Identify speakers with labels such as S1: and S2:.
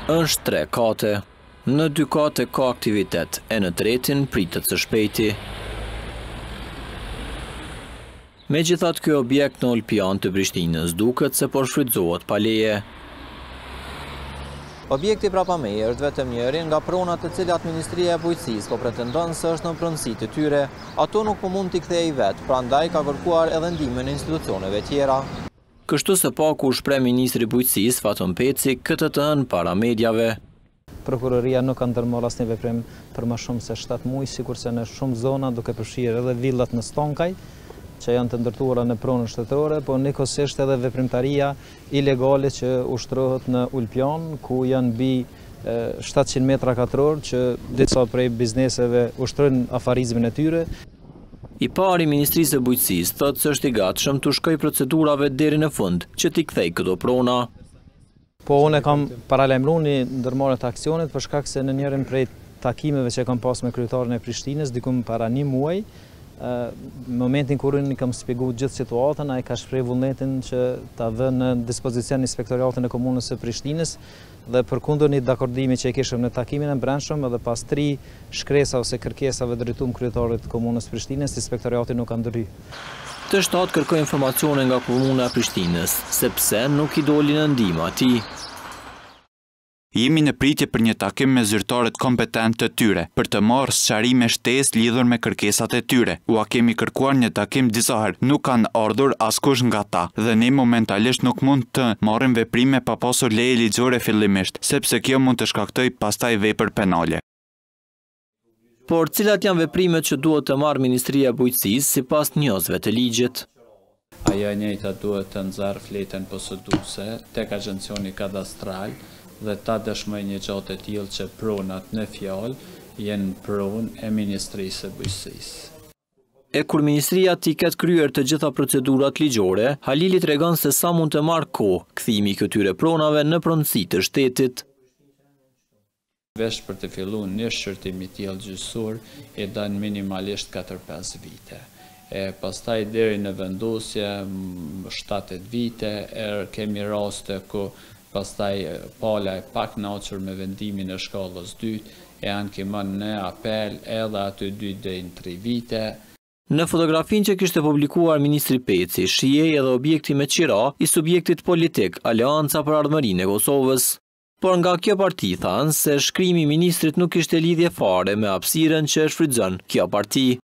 S1: Është 3 kate. Në 2 kate ka aktivitet, e në tretin pritet së shpejti. Megjithatë, ky objekt në Olpian të Prishtinës duket se po shfrytëzohet pa leje.
S2: Objekti prapa meje është vetëm njëri nga pronat të cilat Ministria e Bujqësisë po pretendon se është në pronësi të tyre. Ato nuk po mund t'i kthejë vetë, prandaj ka kërkuar edhe ndihmën e institucioneve tjera.
S1: Kështu së paku u shpreh Ministri i Bujqësisë Faton Peci këtë të hënë para mediave.
S3: Prokuroria nuk ka ndërmarrë asnjë veprim për më shumë se 7 muaj, sikurse në shumë zona duke përfshirë edhe villat në Stonkaj, që janë të ndërtuara në pronën shtetërore, po njëkohësisht edhe veprimtaria ilegale që ushtrohet në Ulpian, ku janë mbi 700 metra katror që disa prej bizneseve ushtrojnë afarizmin e tyre.
S1: I pari i Ministrisë së Bujqësisë thotë se është i gatshëm të shkojë procedurave deri në fund që t'i kthejë këto prona.
S3: Po unë kam paralajmëruar një ndërmarrje të aksionit për shkak se në njërin prej takimeve që kam pas me kryetarin e Prishtinës diku para 1 muaji, në momentin kur unë kam shpjeguar gjithë situatën, ai ka shprehur vullnetin që ta vënë në dispozicion inspektoratin e komunës së Prishtinës dhe përkundër një dakordimi që e kishëm në takimin e brendshëm edhe pas 3 shkresa ose kërkesave drejtuar kryetarit të komunës së Prishtinës, inspektorati nuk ka ndërhyrë.
S1: Të shtatë kërkoi informacione nga komuna e Prishtinës, sepse nuk i doli në ndihmë atij.
S4: Jemi në pritje për një takim me zyrtarët kompetent të tyre, për të marrë sqarime shtesë lidhur me kërkesat e tyre. Ua kemi kërkuar një takim disa herë, nuk kanë ardhur askush nga ta, dhe ne momentalisht nuk mund të marrim veprime pa pasur leje ligjore fillimisht, sepse kjo mund të shkaktojë pastaj vepër penale.
S1: Por cilat janë veprimet që duhet të marrë Ministria e Bujqësisë sipas njohësve të ligjit?
S5: Ajo e njëjta duhet të nxjerrë fletën posëduese tek agjencioni kadastral dhe ta dëshmoj një gjatë e tillë që pronat në fjalë jenë pronë e Ministrisë së Bujqësisë.
S1: E kur Ministria t'i ketë kryer të gjitha procedurat ligjore, Halili tregon se sa mund të marrë kohë kthimi i këtyre pronave në pronësi të shtetit.
S5: Vesh për të filluar një shqyrtim i tillë gjyqësor e dan minimalisht 4-5 vite. Pastaj deri në vendosje 7-8 vite, kemi raste ku pastaj pala e pak kënaqur me vendimin e shkallës 2, e ankimon në apel edhe aty 2 deri në 3 vite.
S1: Në fotografinë që kishte publikuar Ministri Peci, shihej edhe objekti me qira i subjektit politik Aleanca për Ardhmërinë e Kosovës. Por nga kjo parti thanë se shkrimi i ministrit nuk kishte lidhje fare me hapësirën që shfrytëzon kjo parti.